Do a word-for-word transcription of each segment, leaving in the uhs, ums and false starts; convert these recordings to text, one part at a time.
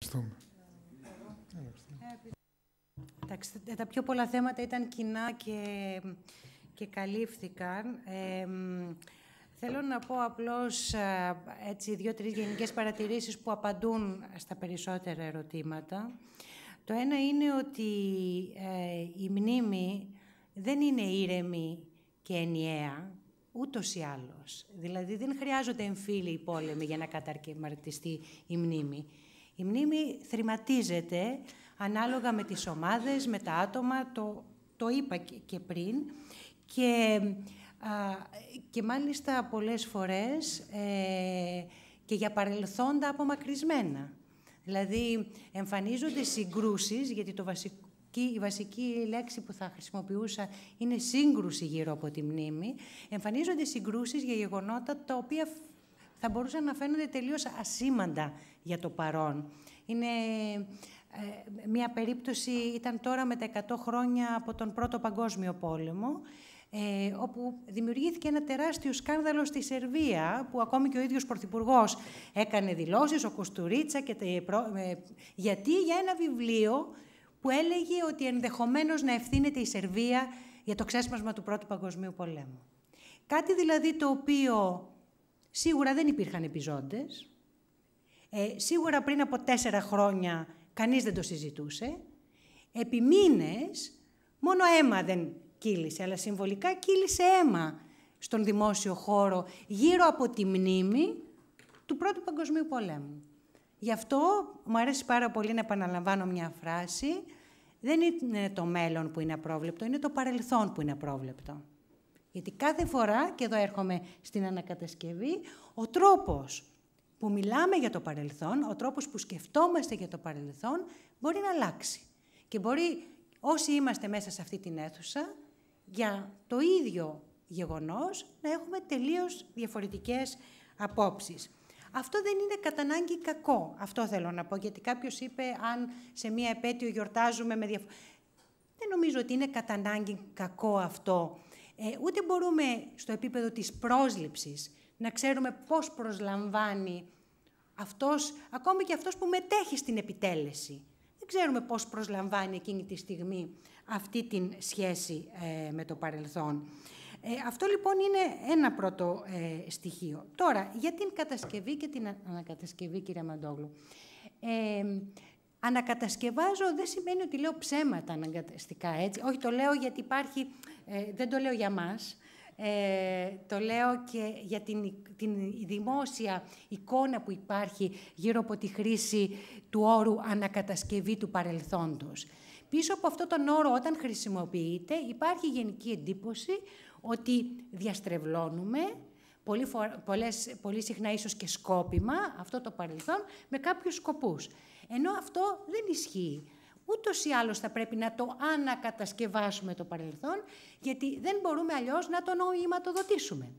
Ευχαριστούμε. Εντάξει, τα πιο πολλά θέματα ήταν κοινά και, και καλύφθηκαν. Ε, θέλω να πω απλώς έτσι, δύο-τρεις γενικές παρατηρήσεις που απαντούν στα περισσότερα ερωτήματα. Το ένα είναι ότι ε, η μνήμη δεν είναι ήρεμη και ενιαία, ούτως ή άλλως. Δηλαδή, δεν χρειάζονται εμφύλιοι πόλεμοι για να καταρκεματιστεί η μνήμη. Η μνήμη θρηματίζεται ανάλογα με τις ομάδες, με τα άτομα, το, το είπα και πριν, και, α, και μάλιστα πολλές φορές ε, και για παρελθόντα απομακρυσμένα. Δηλαδή, εμφανίζονται συγκρούσεις, γιατί το βασικό, η βασική λέξη που θα χρησιμοποιούσα είναι σύγκρουση γύρω από τη μνήμη, εμφανίζονται συγκρούσεις για γεγονότα τα οποία θα μπορούσαν να φαίνονται τελείως ασήμαντα για το παρόν. Είναι ε, μια περίπτωση, ήταν τώρα με τα εκατό χρόνια από τον Πρώτο Παγκόσμιο Πόλεμο, ε, όπου δημιουργήθηκε ένα τεράστιο σκάνδαλο στη Σερβία, που ακόμη και ο ίδιος Πρωθυπουργός έκανε δηλώσεις, ο Κοστουρίτσα, και, ε, γιατί για ένα βιβλίο που έλεγε ότι ενδεχομένως να ευθύνεται η Σερβία για το ξέσπασμα του Πρώτου Παγκοσμίου Πολέμου. Κάτι δηλαδή το οποίο σίγουρα δεν υπήρχαν επιζώντες, ε, σίγουρα πριν από τέσσερα χρόνια κανείς δεν το συζητούσε, επί μήνες μόνο αίμα δεν κύλησε, αλλά συμβολικά κύλησε αίμα στον δημόσιο χώρο γύρω από τη μνήμη του Πρώτου Παγκοσμίου Πολέμου. Γι' αυτό μου αρέσει πάρα πολύ να επαναλαμβάνω μια φράση. Δεν είναι το μέλλον που είναι απρόβλεπτο, είναι το παρελθόν που είναι απρόβλεπτο. Γιατί κάθε φορά, και εδώ έρχομαι στην ανακατασκευή, ο τρόπος που μιλάμε για το παρελθόν, ο τρόπος που σκεφτόμαστε για το παρελθόν, μπορεί να αλλάξει. Και μπορεί όσοι είμαστε μέσα σε αυτή την αίθουσα, για το ίδιο γεγονός, να έχουμε τελείως διαφορετικές απόψεις. Αυτό δεν είναι κατά ανάγκη κακό. Αυτό θέλω να πω, γιατί κάποιος είπε αν σε μία επέτειο γιορτάζουμε με διαφορετικές... Δεν νομίζω ότι είναι κατά ανάγκη κακό αυτό. Ε, ούτε μπορούμε στο επίπεδο της πρόσληψης να ξέρουμε πώς προσλαμβάνει αυτός, ακόμη και αυτός που μετέχει στην επιτέλεση. Δεν ξέρουμε πώς προσλαμβάνει εκείνη τη στιγμή αυτή την σχέση ε, με το παρελθόν. Ε, αυτό λοιπόν είναι ένα πρώτο ε, στοιχείο. Τώρα, για την κατασκευή και την ανακατασκευή, κύριε Μαντόγλου. Ε, ανακατασκευάζω δεν σημαίνει ότι λέω ψέματα αναγκαστικά, έτσι. Όχι, το λέω γιατί υπάρχει, ε, δεν το λέω για μας, ε, το λέω και για την, την δημόσια εικόνα που υπάρχει γύρω από τη χρήση του όρου ανακατασκευή του παρελθόντος. Πίσω από αυτόν τον όρο, όταν χρησιμοποιείται, υπάρχει γενική εντύπωση ότι διαστρεβλώνουμε, πολύ, φορά, πολλές, πολύ συχνά ίσως και σκόπιμα, αυτό το παρελθόν, με κάποιους σκοπούς. Ενώ αυτό δεν ισχύει. Ούτως ή άλλως θα πρέπει να το ανακατασκευάσουμε το παρελθόν, γιατί δεν μπορούμε αλλιώς να το νοηματοδοτήσουμε.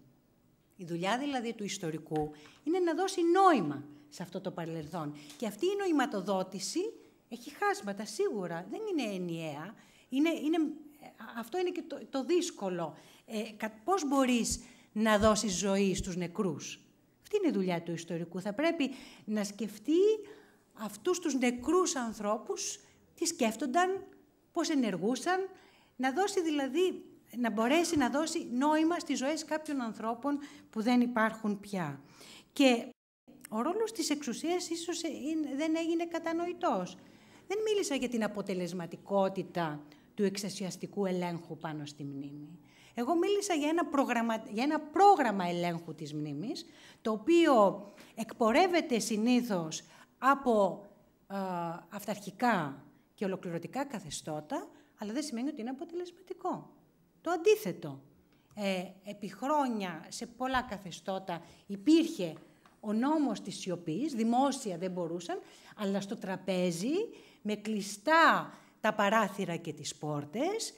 Η δουλειά δηλαδή του ιστορικού είναι να δώσει νόημα σε αυτό το παρελθόν. Και αυτή η νοηματοδότηση έχει χάσματα σίγουρα, δεν είναι ενιαία. Είναι, είναι, αυτό είναι και το, το δύσκολο. Ε, πώς μπορείς να δώσεις ζωή στους νεκρούς. Αυτή είναι η δουλειά του ιστορικού. Θα πρέπει να σκεφτεί αυτούς τους νεκρούς ανθρώπους, τι σκέφτονταν, πώς ενεργούσαν, να δώσει δηλαδή, να μπορέσει να δώσει νόημα στις ζωές κάποιων ανθρώπων που δεν υπάρχουν πια. Και ο ρόλος της εξουσίας ίσως δεν έγινε κατανοητός. Δεν μίλησα για την αποτελεσματικότητα του εξουσιαστικού ελέγχου πάνω στη μνήμη. Εγώ μίλησα για ένα πρόγραμμα, για ένα πρόγραμμα ελέγχου της μνήμης, το οποίο εκπορεύεται συνήθως από ε, αυταρχικά και ολοκληρωτικά καθεστώτα, αλλά δεν σημαίνει ότι είναι αποτελεσματικό. Το αντίθετο. Ε, επί χρόνια σε πολλά καθεστώτα υπήρχε ο νόμος της σιωπής, δημόσια δεν μπορούσαν, αλλά στο τραπέζι, με κλειστά τα παράθυρα και τις πόρτες,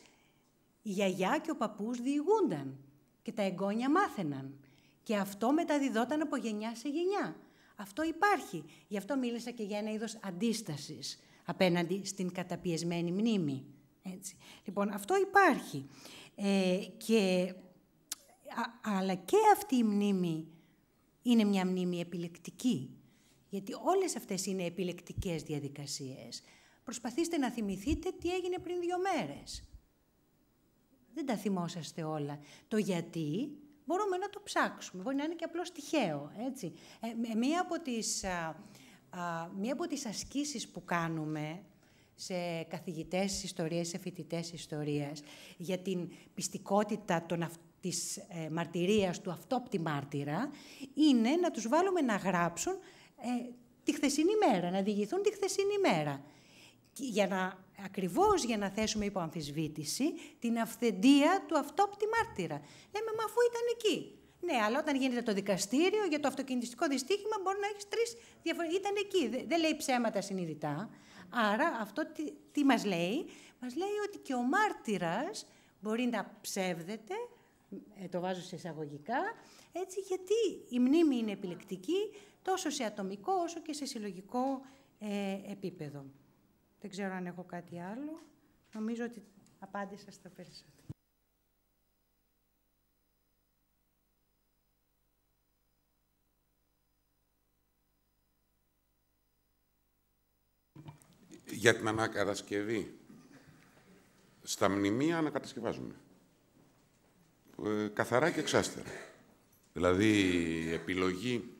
η γιαγιά και ο παππούς διηγούνταν και τα εγγόνια μάθαιναν. Και αυτό μεταδιδόταν από γενιά σε γενιά. Αυτό υπάρχει. Γι' αυτό μίλησα και για ένα είδος αντίστασης απέναντι στην καταπιεσμένη μνήμη. Έτσι. Λοιπόν, αυτό υπάρχει. Ε, και, α, αλλά και αυτή η μνήμη είναι μια μνήμη επιλεκτική. Γιατί όλες αυτές είναι επιλεκτικές διαδικασίες. Προσπαθήστε να θυμηθείτε τι έγινε πριν δύο μέρες. Δεν τα θυμόσαστε όλα. Το γιατί μπορούμε να το ψάξουμε. Μπορεί να είναι και απλώς τυχαίο. Έτσι. Ε, μία, από τις, α, α, μία από τις ασκήσεις που κάνουμε σε καθηγητές ιστορίας, σε φοιτητές ιστορίας, για την πιστικότητα των αυτών, της ε, μαρτυρίας του αυτόπτη μάρτυρα, είναι να τους βάλουμε να γράψουν ε, τη χθεσινή μέρα, να διηγηθούν τη χθεσινή μέρα. Για να, ακριβώς για να θέσουμε υπό αμφισβήτηση την αυθεντία του αυτόπτη μάρτυρα. Λέμε, μα αφού ήταν εκεί. Ναι, αλλά όταν γίνεται το δικαστήριο για το αυτοκινητιστικό δυστύχημα, μπορεί να έχεις τρεις διαφορετικές. Ήταν εκεί. Δεν, δεν λέει ψέματα συνειδητά. Άρα αυτό τι, τι μας λέει? Μας λέει ότι και ο μάρτυρας μπορεί να ψεύδεται, ε, το βάζω σε εισαγωγικά, έτσι, γιατί η μνήμη είναι επιλεκτική τόσο σε ατομικό όσο και σε συλλογικό ε, επίπεδο. Δεν ξέρω αν έχω κάτι άλλο. Νομίζω ότι απάντησα στα περισσότερα. Για την ανακατασκευή. Στα μνημεία ανακατασκευάζουμε. Ε, καθαρά και εξάστερα. Δηλαδή, η επιλογή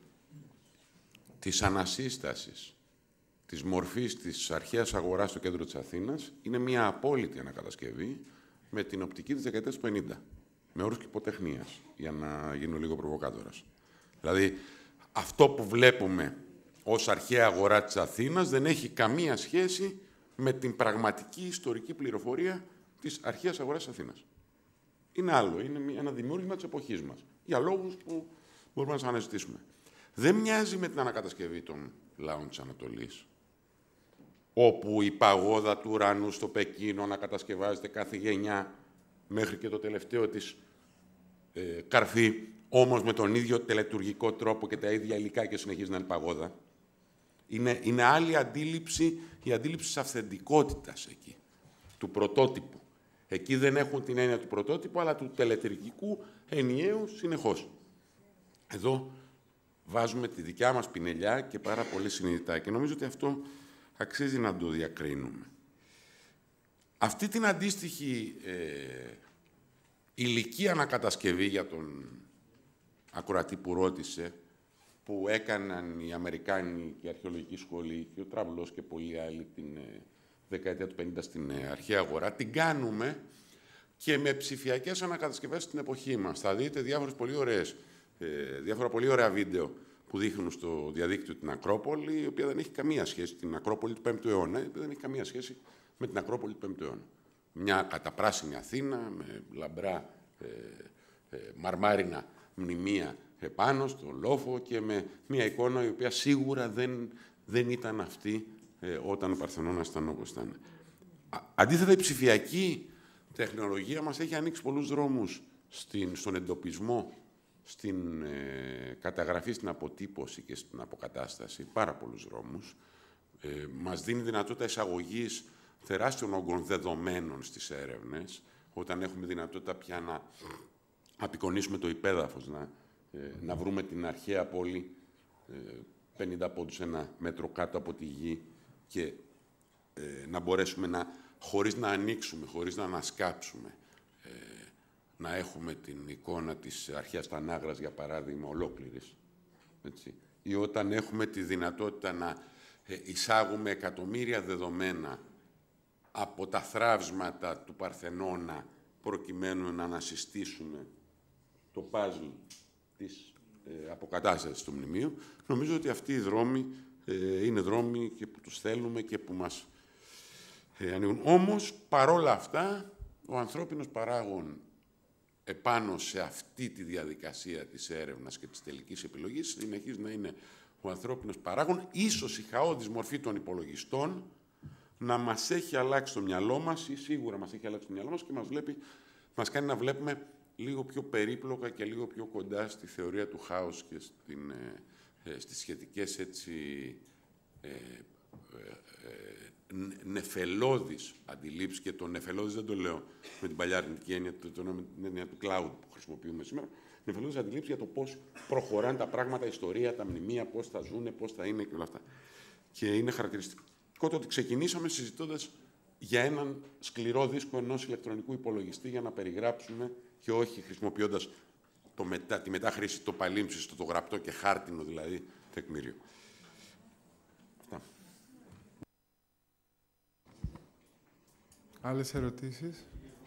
της ανασύστασης της μορφής της αρχαίας αγοράς στο κέντρο της Αθήνας είναι μια απόλυτη ανακατασκευή με την οπτική της δεκαετίας του πενήντα. Με όρους κηποτεχνίας, για να γίνω λίγο προβοκάτορας. Δηλαδή, αυτό που βλέπουμε ως αρχαία αγορά της Αθήνας δεν έχει καμία σχέση με την πραγματική ιστορική πληροφορία της αρχαίας αγοράς της Αθήνας. Είναι άλλο, είναι ένα δημιούργημα της εποχής μας, για λόγους που μπορούμε να σας αναζητήσουμε. Δεν μοιάζει με την ανακατασκευή των λαών της Ανατολής, όπου η παγόδα του ουρανού στο Πεκίνο ανακατασκευάζεται κάθε γενιά μέχρι και το τελευταίο της ε, καρφί, όμως με τον ίδιο τελετουργικό τρόπο και τα ίδια υλικά και συνεχίζει να είναι παγόδα. Είναι, είναι άλλη αντίληψη, η αντίληψη της αυθεντικότητας εκεί, του πρωτότυπου. Εκεί δεν έχουν την έννοια του πρωτότυπου, αλλά του τελετουργικού ενιαίου συνεχώς. Εδώ βάζουμε τη δικιά μας πινελιά και πάρα πολύ συνειδητά. Και νομίζω ότι αυτό αξίζει να το διακρίνουμε. Αυτή την αντίστοιχη ε, υλική ανακατασκευή για τον ακροατή που ρώτησε, που έκαναν οι Αμερικάνοι και η Αρχαιολογική Σχολή και ο Τραβλός και πολλοί άλλοι την ε, δεκαετία του πενήντα στην ε, αρχαία αγορά, την κάνουμε και με ψηφιακές ανακατασκευές στην εποχή μας. Θα δείτε διάφορες πολύ ωραίες, ε, διάφορα πολύ ωραία βίντεο που δείχνουν στο διαδίκτυο την Ακρόπολη, η οποία δεν έχει καμία σχέση, την Ακρόπολη του πέμπτου αιώνα, η οποία δεν έχει καμία σχέση με την Ακρόπολη του πέμπτου αιώνα. Μια καταπράσινη Αθήνα, με λαμπρά ε, ε, μαρμάρινα μνημεία επάνω στο λόφο και με μια εικόνα η οποία σίγουρα δεν, δεν ήταν αυτή ε, όταν ο Παρθενώνας ήταν όπως ήταν. Αντίθετα, η ψηφιακή τεχνολογία μας έχει ανοίξει πολλούς δρόμους στην, στον εντοπισμό, στην ε, καταγραφή, στην αποτύπωση και στην αποκατάσταση, πάρα πολλούς δρόμους. Ε, μας δίνει δυνατότητα εισαγωγής τεράστιων όγκων δεδομένων στις έρευνες, όταν έχουμε δυνατότητα πια να απεικονίσουμε το υπέδαφος, να, ε, να βρούμε την αρχαία πόλη ε, πενήντα πόντους ένα μέτρο κάτω από τη γη και ε, να μπορέσουμε να, χωρίς να ανοίξουμε, χωρίς να ανασκάψουμε, ε, να έχουμε την εικόνα της αρχαίας Τανάγρας, για παράδειγμα, ολόκληρης. Έτσι. Ή όταν έχουμε τη δυνατότητα να ε, εισάγουμε εκατομμύρια δεδομένα από τα θράψματα του Παρθενώνα, προκειμένου να ανασυστήσουμε το παζλ της ε, αποκατάστασης του μνημείου, νομίζω ότι αυτοί οι δρόμοι ε, είναι δρόμοι και που τους θέλουμε και που μας ε, ανοίγουν. Όμως, παρόλα αυτά, ο ανθρώπινος παράγων επάνω σε αυτή τη διαδικασία της έρευνας και της τελικής επιλογής συνεχίζει να είναι ο ανθρώπινος παράγων, ίσως η χαόδης μορφή των υπολογιστών να μας έχει αλλάξει το μυαλό μας, ή σίγουρα μας έχει αλλάξει το μυαλό μας και μας, βλέπει, μας κάνει να βλέπουμε λίγο πιο περίπλοκα και λίγο πιο κοντά στη θεωρία του χάους και στην, ε, στις σχετικές έτσι, ε, ε, ε, νεφελώδεις αντιλήψεις. Και το νεφελώδης δεν το λέω με την παλιά αρνητική έννοια, το, το, με την έννοια του cloud που χρησιμοποιούμε σήμερα. νεφελώδεις αντιλήψεις για το πώς προχωράνε τα πράγματα, η ιστορία, τα μνημεία, πώς θα ζουν, πώς θα είναι και όλα αυτά. Και είναι χαρακτηριστικό το ότι ξεκινήσαμε συζητώντας για έναν σκληρό δίσκο ενός ηλεκτρονικού υπολογιστή για να περιγράψουμε και όχι χρησιμοποιώντας το μετά, τη μετάχρηση, το παλίμψιστο, το γραπτό και χάρτινο δηλαδή τεκμήριο. Αυτά. Άλλες ερωτήσεις?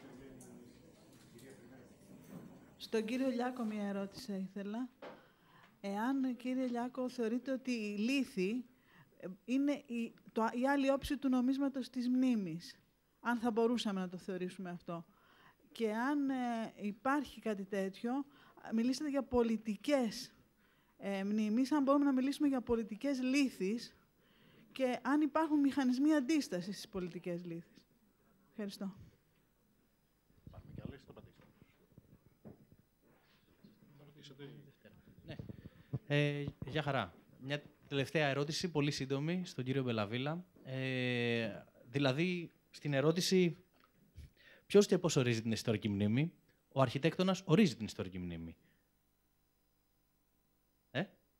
Στον κύριο Λιάκο μια ερώτηση ήθελα. Εάν, κύριε Λιάκο, θεωρείτε ότι η λύθη είναι η, το, η άλλη όψη του νομίσματος της μνήμης, αν θα μπορούσαμε να το θεωρήσουμε αυτό. Και αν ε, υπάρχει κάτι τέτοιο, μιλήσατε για πολιτικές ε, μνήμης, αν μπορούμε να μιλήσουμε για πολιτικές λύθεις και αν υπάρχουν μηχανισμοί αντίστασης στις πολιτικές λύθεις. Ευχαριστώ. Ναι. Ε, για χαρά. Μια τελευταία ερώτηση, πολύ σύντομη, στον κύριο Μπελαβίλα. Ε, δηλαδή, στην ερώτηση ποιος και πώς ορίζει την ιστορική μνήμη, ο αρχιτέκτονας ορίζει την ιστορική μνήμη. Ε?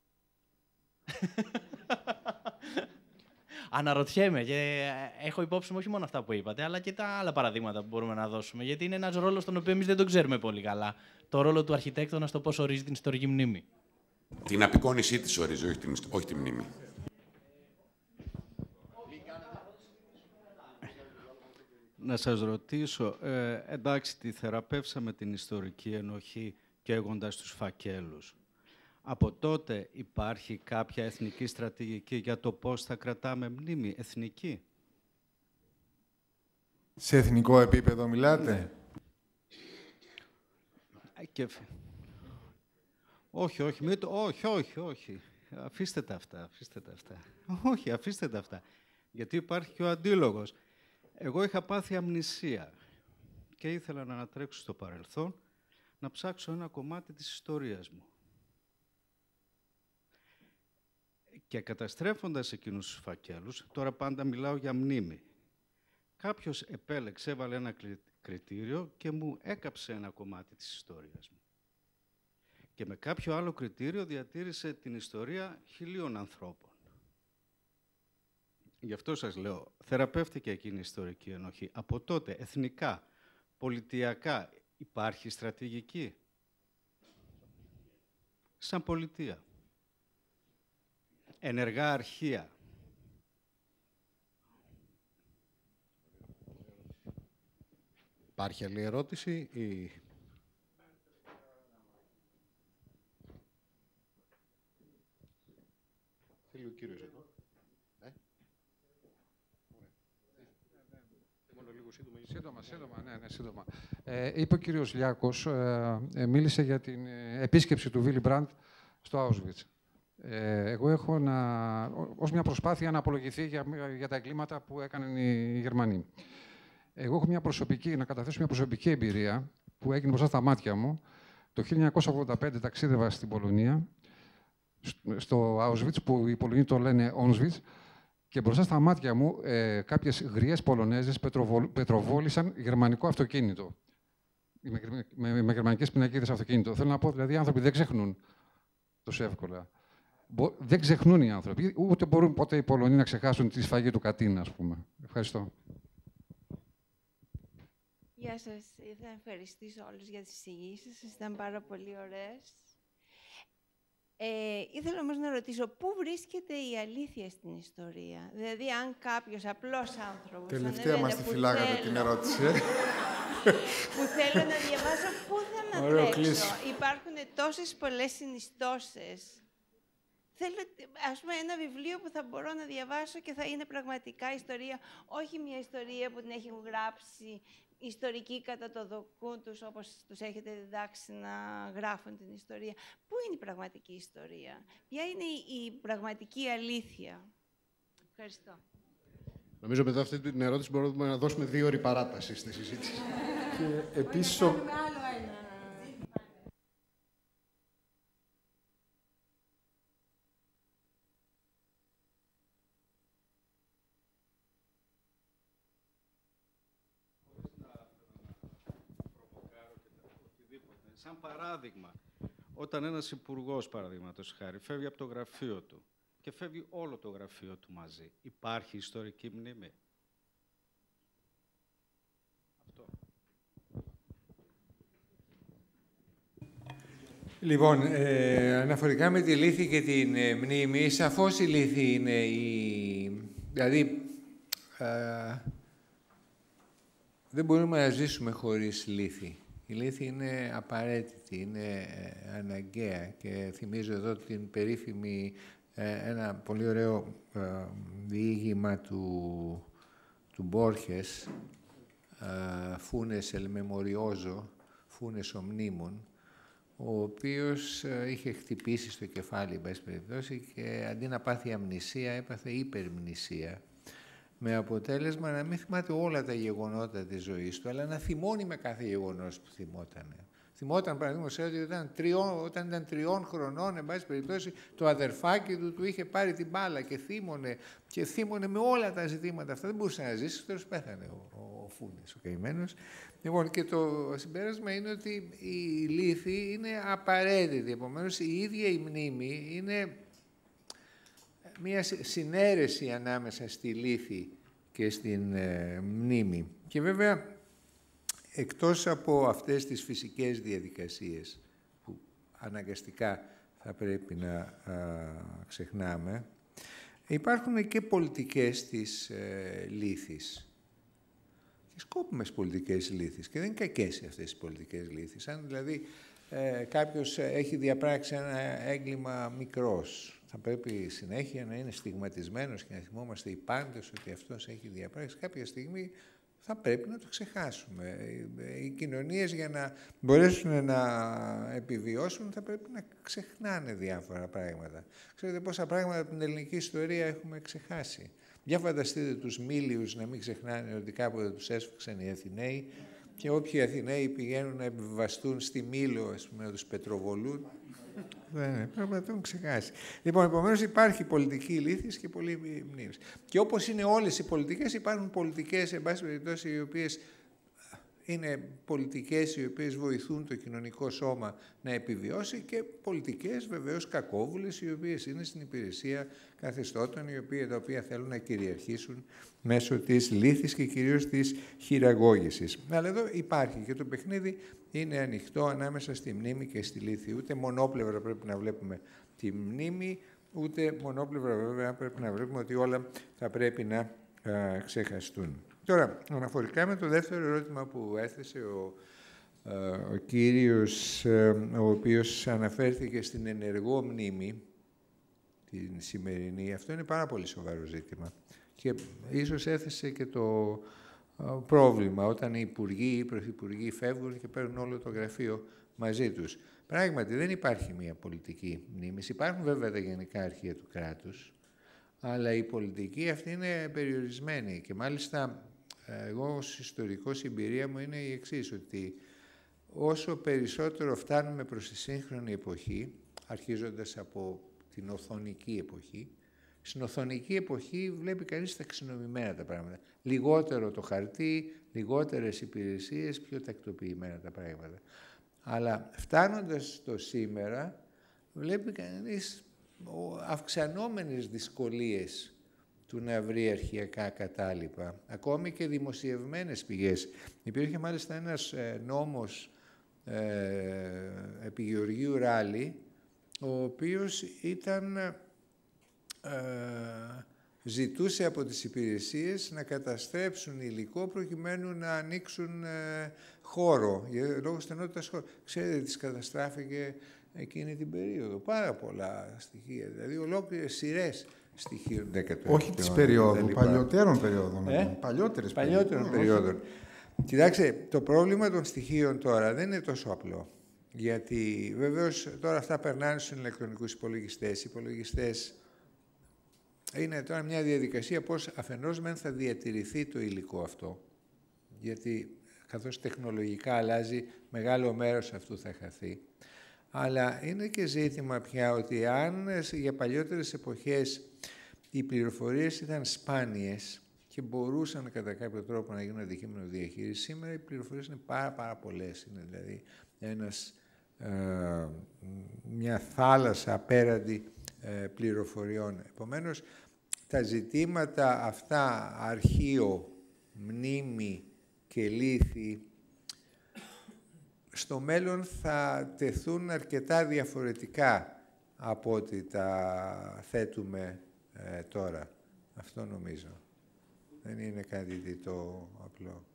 Αναρωτιέμαι και έχω υπόψη μου όχι μόνο αυτά που είπατε, αλλά και τα άλλα παραδείγματα που μπορούμε να δώσουμε. Γιατί είναι ένας ρόλος τον οποίο εμείς δεν τον ξέρουμε πολύ καλά. Το ρόλο του αρχιτέκτονα στο πώς ορίζει την ιστορική μνήμη. Την απεικόνισή της ορίζει, όχι την, όχι τη μνήμη. Να σας ρωτήσω, ε, εντάξει, τη θεραπεύσαμε την ιστορική ενοχή καίγοντας τους φακέλους. Από τότε υπάρχει κάποια εθνική στρατηγική για το πώς θα κρατάμε μνήμη εθνική? Σε εθνικό επίπεδο μιλάτε? Ναι. Και... Όχι, όχι, μην το... όχι, όχι, όχι. Αφήστε τα αυτά, αφήστε τα αυτά. Όχι, αφήστε τα αυτά. Γιατί υπάρχει και ο αντίλογος. Εγώ είχα πάθει αμνησία και ήθελα να ανατρέξω στο παρελθόν να ψάξω ένα κομμάτι της ιστορίας μου. Και καταστρέφοντας εκείνους τους φακέλους, τώρα πάντα μιλάω για μνήμη, κάποιος επέλεξε, έβαλε ένα κριτήριο και μου έκαψε ένα κομμάτι της ιστορίας μου. Και με κάποιο άλλο κριτήριο διατήρησε την ιστορία χιλίων ανθρώπων. Γι' αυτό σας λέω, θεραπεύτηκε εκείνη η ιστορική ενοχή. Από τότε, εθνικά, πολιτιακά, υπάρχει στρατηγική. Σαν πολιτεία. Ενεργά αρχεία. Υπάρχει άλλη ερώτηση ή... Θέλει ο κύριος εδώ. Ε? Μόνο λίγο σύντομα. Σύντομα, σύντομα, ναι, ναι, σύντομα. Ε, είπε ο κύριος Λιάκος, ε, ε, μίλησε για την ε, επίσκεψη του Βίλι Μπραντ στο Auschwitz. Ε, εγώ έχω να, ως μια προσπάθεια να απολογηθεί για, για τα εγκλήματα που έκαναν οι Γερμανοί. Εγώ έχω μια προσωπική, να καταθέσω μια προσωπική εμπειρία που έγινε μπροστά στα μάτια μου. Το χίλια εννιακόσια ογδόντα πέντε ταξίδευα στην Πολωνία, στο Auschwitz, που οι Πολωνοί το λένε Auschwitz, και μπροστά στα μάτια μου ε, κάποιες γριές Πολωνέζες πετροβολ, πετροβόλησαν γερμανικό αυτοκίνητο. Με, με, με γερμανικές πινακίδες αυτοκίνητο. Θέλω να πω, δηλαδή, οι άνθρωποι δεν ξεχνούν τόσο εύκολα. Δεν ξεχνούν οι άνθρωποι, ούτε μπορούν ποτέ οι Πολωνοί να ξεχάσουν τη σφαγή του Κατίνα, ας πούμε. Ευχαριστώ. Γεια σας. Ήθελα να ευχαριστήσω όλους για τις εισηγήσεις σας. Ήταν πάρα πολύ ωραίες. Ε, ήθελα όμως να ρωτήσω, πού βρίσκεται η αλήθεια στην ιστορία? Δηλαδή, αν κάποιος απλός άνθρωπος... Τελευταία μας τη φυλάγατε θέλω, την ερώτηση. που θέλω να διαβάσω, πού θα ανατρέξω? Υπάρχουν τόσες πολλές συνιστώσεις. Θέλω, ας πούμε, ένα βιβλίο που θα μπορώ να διαβάσω και θα είναι πραγματικά ιστορία, όχι μια ιστορία που την έχουν γράψει ιστορικοί κατά το δοκούν τους, όπως τους έχετε διδάξει να γράφουν την ιστορία. Πού είναι η πραγματική ιστορία? Ποια είναι η πραγματική αλήθεια? Ευχαριστώ. Νομίζω μετά αυτή την ερώτηση μπορούμε να δώσουμε δύο ώρες παράταση στη συζήτηση. Και επίσης... Ο... Σαν παράδειγμα, Όταν ένας υπουργός, παραδείγματος χάρη, φεύγει από το γραφείο του και φεύγει όλο το γραφείο του μαζί, υπάρχει ιστορική μνήμη? Αυτό. Λοιπόν, ε, αναφορικά με τη λύθη και την ε, μνήμη, σαφώς η λύθη είναι η... Δηλαδή, ε, δεν μπορούμε να ζήσουμε χωρίς λύθη. Η λύθη είναι απαραίτητη, είναι ε, αναγκαία και θυμίζω εδώ την περίφημη, ε, ένα πολύ ωραίο ε, διήγημα του, του Μπόρχες, ε, «Φούνες ελ μεμοριόζο», «Φούνες ομνήμων», ο οποίος ε, είχε χτυπήσει στο κεφάλι, εν πάση περιπτώσει, και αντί να πάθει αμνησία, έπαθε υπερμνησία. Με αποτέλεσμα να μην θυμάται όλα τα γεγονότα της ζωής του, αλλά να θυμώνει με κάθε γεγονός που θυμότανε. Θυμόταν, παραδείγματος, ότι όταν, τριών, όταν ήταν τριών χρονών, εν πάση περιπτώσει, το αδερφάκι του του είχε πάρει την μπάλα και θύμωνε, και θύμωνε με όλα τα ζητήματα αυτά. Δεν μπορούσε να ζήσει, τέλος πέθανε ο, ο, ο Φούνης, ο καημένος. Λοιπόν, και το συμπέρασμα είναι ότι η λύθη είναι απαραίτητη. Επομένως, η ίδια η μνήμη είναι μία συναίρεση ανάμεσα στη λύθη και στην ε, μνήμη. Και βέβαια, εκτός από αυτές τις φυσικές διαδικασίες που αναγκαστικά θα πρέπει να α, ξεχνάμε, υπάρχουν και πολιτικές της ε, λύθης. Και σκόπιμες πολιτικές λύθης. Και δεν είναι κακές αυτές οι πολιτικές λύθης. Αν δηλαδή ε, κάποιος έχει διαπράξει ένα έγκλημα μικρός, θα πρέπει συνέχεια να είναι στιγματισμένος και να θυμόμαστε οι πάντες ότι αυτός έχει διαπράξει. Κάποια στιγμή θα πρέπει να το ξεχάσουμε. Οι κοινωνίες, για να μπορέσουν να επιβιώσουν, θα πρέπει να ξεχνάνε διάφορα πράγματα. Ξέρετε πόσα πράγματα από την ελληνική ιστορία έχουμε ξεχάσει. Για φανταστείτε τους Μήλιους να μην ξεχνάνε ότι κάποτε τους έσφαξαν οι Αθηναίοι και όποιοι Αθηναίοι πηγαίνουν να επιβαστούν στη Μήλο, ας πούμε, να τους πετροβολούν. Δεν, πρέπει να το έχουν ξεχάσει. Λοιπόν, επομένως υπάρχει πολιτική λύθης και πολλή μνήμης. Και όπως είναι όλες οι πολιτικές, υπάρχουν πολιτικές, εν πάση περιπτώσει, οι οποίες είναι πολιτικές οι οποίες βοηθούν το κοινωνικό σώμα να επιβιώσει, και πολιτικές βεβαίως κακόβουλες οι οποίες είναι στην υπηρεσία καθεστώτων, οι οποίοι, τα οποία θέλουν να κυριαρχήσουν μέσω της λύθης και κυρίως της χειραγώγησης. Αλλά εδώ υπάρχει και το παιχνίδι είναι ανοιχτό ανάμεσα στη μνήμη και στη λύθη. Ούτε μονόπλευρα πρέπει να βλέπουμε τη μνήμη, ούτε μονόπλευρα βέβαια πρέπει να βλέπουμε ότι όλα θα πρέπει να α, ξεχαστούν. Τώρα, αναφορικά με το δεύτερο ερώτημα που έθεσε ο, ο κύριος, ο οποίος αναφέρθηκε στην ενεργό μνήμη, την σημερινή, αυτό είναι πάρα πολύ σοβαρό ζήτημα. Και ίσως έθεσε και το πρόβλημα όταν οι υπουργοί ή οι πρωθυπουργοί φεύγουν και παίρνουν όλο το γραφείο μαζί τους. Πράγματι, δεν υπάρχει μια πολιτική μνήμης. Υπάρχουν βέβαια τα γενικά αρχεία του κράτους, αλλά η πολιτική αυτή είναι περιορισμένη. Και μάλιστα, εγώ ως ιστορικός, η εμπειρία μου είναι η εξής, ότι όσο περισσότερο φτάνουμε προς τη σύγχρονη εποχή, αρχίζοντας από την οθονική εποχή, στην οθονική εποχή βλέπει κανείς ταξινομημένα τα πράγματα. Λιγότερο το χαρτί, λιγότερες υπηρεσίες, πιο τακτοποιημένα τα πράγματα. Αλλά φτάνοντας στο σήμερα, βλέπει κανείς αυξανόμενες δυσκολίες του να βρει αρχαιακά κατάλοιπα, ακόμη και δημοσιευμένες πηγές. Υπήρχε μάλιστα ένας νόμος ε, επί Γεωργίου Ράλη, ο οποίος ήταν, ε, ζητούσε από τις υπηρεσίες να καταστρέψουν υλικό προκειμένου να ανοίξουν ε, χώρο, λόγω στενότητας χώρου. Ξέρετε, τις καταστράφηκε εκείνη την περίοδο. Πάρα πολλά στοιχεία, δηλαδή ολόκληρες σειρές στοιχείων. Όχι της περίοδου, παλιότερων περίοδων. Ε? Παλιότερες Παλιότερων περίοδων. Κοιτάξτε, το πρόβλημα των στοιχείων τώρα δεν είναι τόσο απλό. Γιατί βεβαίως τώρα αυτά περνάνε στους ηλεκτρονικούς υπολογιστές. Οι υπολογιστές είναι τώρα μια διαδικασία πώς αφενός μεν θα διατηρηθεί το υλικό αυτό. Γιατί καθώς τεχνολογικά αλλάζει, μεγάλο μέρος αυτού θα χαθεί. Αλλά είναι και ζήτημα πια ότι αν για παλιότερες εποχές οι πληροφορίες ήταν σπάνιες και μπορούσαν κατά κάποιο τρόπο να γίνουν αντικείμενο διαχείριση, σήμερα οι πληροφορίες είναι πάρα, πάρα πολλές. Είναι δηλαδή ένας ε, μια θάλασσα απέραντη ε, πληροφοριών. Επομένως, τα ζητήματα αυτά, αρχείο, μνήμη και λύθη, στο μέλλον θα τεθούν αρκετά διαφορετικά από ό,τι τα θέτουμε ε, τώρα. Αυτό νομίζω. Δεν είναι κάτι το απλό.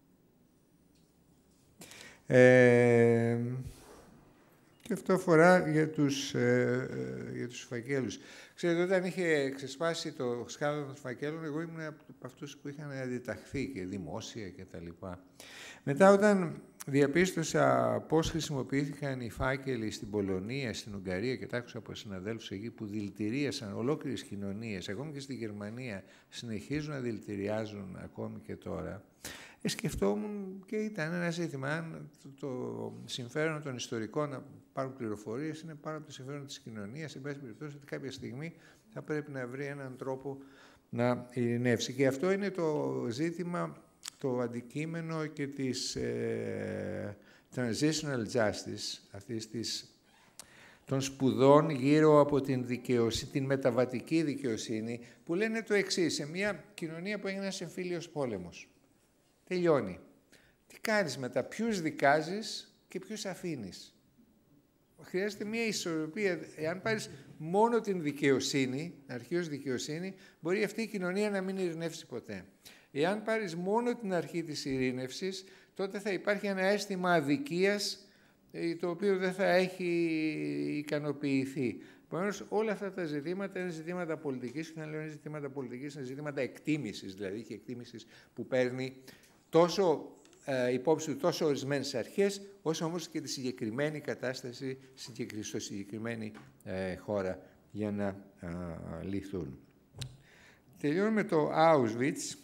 Ε, και αυτό αφορά για τους, ε, ε, για τους φακέλους. Ξέρετε, όταν είχε ξεσπάσει το σκάνδαλο των φακέλων, εγώ ήμουν από αυτούς που είχαν αντιταχθεί και δημόσια και τα λοιπά. Μετά, όταν διαπίστωσα πώς χρησιμοποιήθηκαν οι φάκελοι στην Πολωνία, στην Ουγγαρία και τα άκουσα από συναδέλφους εκεί που δηλητηρίασαν ολόκληρες κοινωνίες, ακόμη και στη Γερμανία, συνεχίζουν να δηλητηριάζουν ακόμη και τώρα, ε, σκεφτόμουν και ήταν ένα ζήτημα. Αν το, το συμφέρον των ιστορικών να πάρουν πληροφορίες είναι πάνω από το συμφέρον της κοινωνίας, εν πάση περιπτώσει, ότι κάποια στιγμή θα πρέπει να βρει έναν τρόπο να ειρηνεύσει. Και αυτό είναι το ζήτημα, το αντικείμενο και της ε, transitional justice, αυτής της, των σπουδών γύρω από την δικαιοσύνη, την μεταβατική δικαιοσύνη, που λένε το εξής: σε μια κοινωνία που έγινε ένας εμφύλιος πόλεμος, τελειώνει. Τι κάνεις μετά, ποιους δικάζεις και ποιους αφήνεις. Χρειάζεται μια ισορροπία. Εάν πάρεις μόνο την δικαιοσύνη, αρχαίως δικαιοσύνη, μπορεί αυτή η κοινωνία να μην ειρηνεύσει ποτέ. Εάν πάρεις μόνο την αρχή της ειρήνευσης, τότε θα υπάρχει ένα αίσθημα αδικίας, το οποίο δεν θα έχει ικανοποιηθεί. Επομένως, όλα αυτά τα ζητήματα είναι ζητήματα πολιτικής, και όταν λέω είναι ζητήματα πολιτικής, είναι ζητήματα εκτίμησης, δηλαδή και εκτίμησης που παίρνει τόσο ε, υπόψη του τόσο ορισμένες αρχές, όσο όμως και τη συγκεκριμένη κατάσταση στο συγκεκριμένη ε, χώρα για να ε, λυθούν. Τελειώνω με το Auschwitz,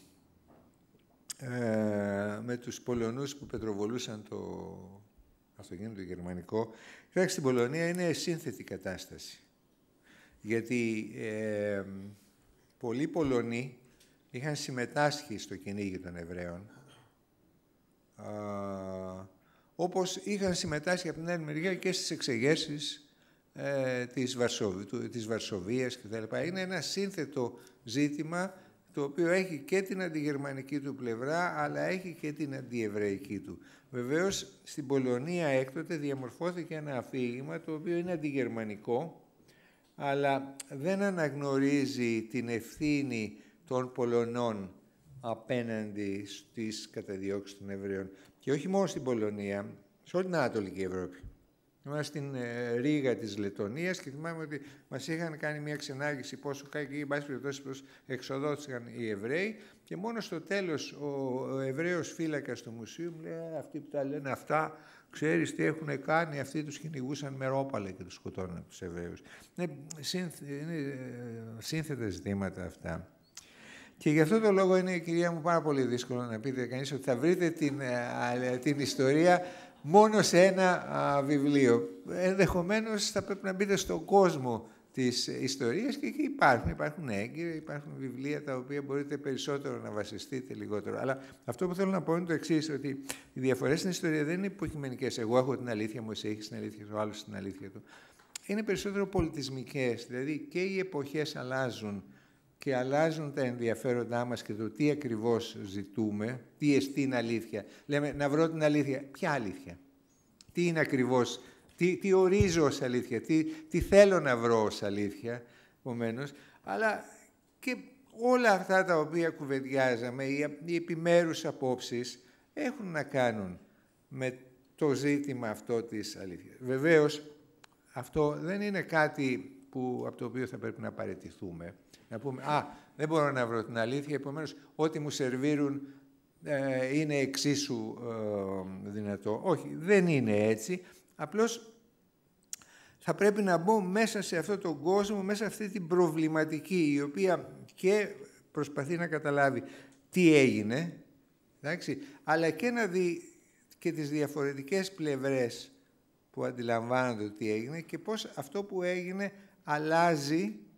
ε, με τους Πολωνούς που πετροβολούσαν το αυτοκίνητο γερμανικό. Κοιτάξτε, στην Πολωνία είναι σύνθετη κατάσταση. Γιατί ε, πολλοί Πολωνοί είχαν συμμετάσχει στο κυνήγι των Εβραίων, α, όπως είχαν συμμετάσχει από την άλλη μεριά και στις εξεγέρσεις ε, της, Βαρσοβ, του, της Βαρσοβίας κτλ. Είναι ένα σύνθετο ζήτημα, το οποίο έχει και την αντιγερμανική του πλευρά, αλλά έχει και την αντιεβραϊκή του. Βεβαίως, στην Πολωνία έκτοτε διαμορφώθηκε ένα αφήγημα, το οποίο είναι αντιγερμανικό, αλλά δεν αναγνωρίζει την ευθύνη των Πολωνών απέναντι στις καταδιώξεις των Εβραίων. Και όχι μόνο στην Πολωνία, σε όλη την Ανατολική Ευρώπη. Ήμουν στην ε, Ρήγα της Λετωνίας και θυμάμαι ότι μας είχαν κάνει μια ξενάγηση πόσο κακή, εν πάση περιπτώσει, προς εξοδότησαν οι Εβραίοι, και μόνο στο τέλος ο, ο Εβραίος φύλακας του μουσείου μου λέει: αυτοί που τα λένε αυτά, ξέρεις τι έχουν κάνει, αυτοί τους κυνηγούσαν με ρόπαλα και τους σκοτώναν τους Εβραίους. Είναι, σύνθε, είναι σύνθετα ζητήματα αυτά. Και γι' αυτό το λόγο είναι, κυρία μου, πάρα πολύ δύσκολο να πείτε κανείς ότι θα βρείτε την, α, την ιστορία μόνο σε ένα α, βιβλίο. Ενδεχομένως θα πρέπει να μπείτε στον κόσμο της ιστορίας και εκεί υπάρχουν. Υπάρχουν έγκυρα, υπάρχουν βιβλία τα οποία μπορείτε περισσότερο να βασιστείτε, λιγότερο. Αλλά αυτό που θέλω να πω είναι το εξής, ότι οι διαφορές στην ιστορία δεν είναι υποκειμενικές. Εγώ έχω την αλήθεια μου, εσύ έχεις την αλήθεια του, ο άλλος την αλήθεια του. Είναι περισσότερο πολιτισμικές. Δηλαδή και οι εποχές αλλάζουν και αλλάζουν τα ενδιαφέροντά μας και το τι ακριβώς ζητούμε, τι εστίν αλήθεια. Λέμε να βρω την αλήθεια. Ποια αλήθεια? Τι είναι ακριβώς, τι, τι ορίζω ως αλήθεια, τι, τι θέλω να βρω ως αλήθεια, επομένως. Αλλά και όλα αυτά τα οποία κουβεντιάζαμε, οι, οι επιμέρους απόψεις, έχουν να κάνουν με το ζήτημα αυτό της αλήθειας. Βεβαίως, αυτό δεν είναι κάτι που, από το οποίο θα πρέπει να παραιτηθούμε. Να πούμε, α, δεν μπορώ να βρω την αλήθεια, επομένως, ό,τι μου σερβίρουν ε, είναι εξίσου ε, δυνατό. Όχι, δεν είναι έτσι. Απλώς θα πρέπει να μπω μέσα σε αυτόν τον κόσμο, μέσα σε αυτή την προβληματική, η οποία και προσπαθεί να καταλάβει τι έγινε, εντάξει, αλλά και να δει και τις διαφορετικές πλευρές που αντιλαμβάνονται τι έγινε και πώς αυτό που έγινε αλλάζει